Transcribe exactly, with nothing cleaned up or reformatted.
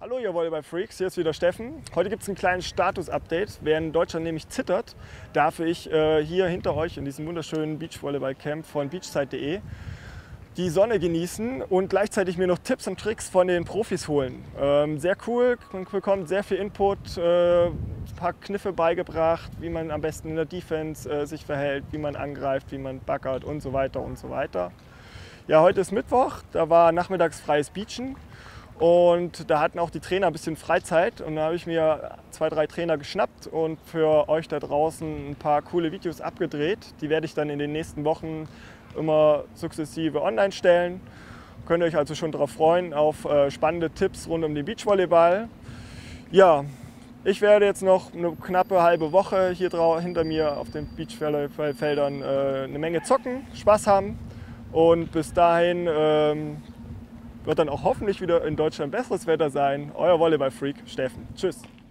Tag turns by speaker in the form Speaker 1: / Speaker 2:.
Speaker 1: Hallo ihr Volleyball-Freaks, hier ist wieder Steffen. Heute gibt es ein kleines Status-Update. Während Deutschland nämlich zittert, darf ich äh, hier hinter euch in diesem wunderschönen Beachvolleyball-Camp von beachside punkt de die Sonne genießen und gleichzeitig mir noch Tipps und Tricks von den Profis holen. Ähm, sehr cool, man bekommt sehr viel Input, äh, ein paar Kniffe beigebracht, wie man am besten in der Defense äh, sich verhält, wie man angreift, wie man baggert und so weiter und so weiter. Ja, heute ist Mittwoch, da war nachmittags freies Beachen. Und da hatten auch die Trainer ein bisschen Freizeit und da habe ich mir zwei, drei Trainer geschnappt und für euch da draußen ein paar coole Videos abgedreht. Die werde ich dann in den nächsten Wochen immer sukzessive online stellen. Könnt ihr euch also schon darauf freuen, auf äh, spannende Tipps rund um den Beachvolleyball. Ja, ich werde jetzt noch eine knappe halbe Woche hier hinter mir auf den Beachvolleyballfeldern äh, eine Menge zocken, Spaß haben und bis dahin ähm, wird dann auch hoffentlich wieder in Deutschland besseres Wetter sein. Euer Volleyball-Freak Steffen. Tschüss.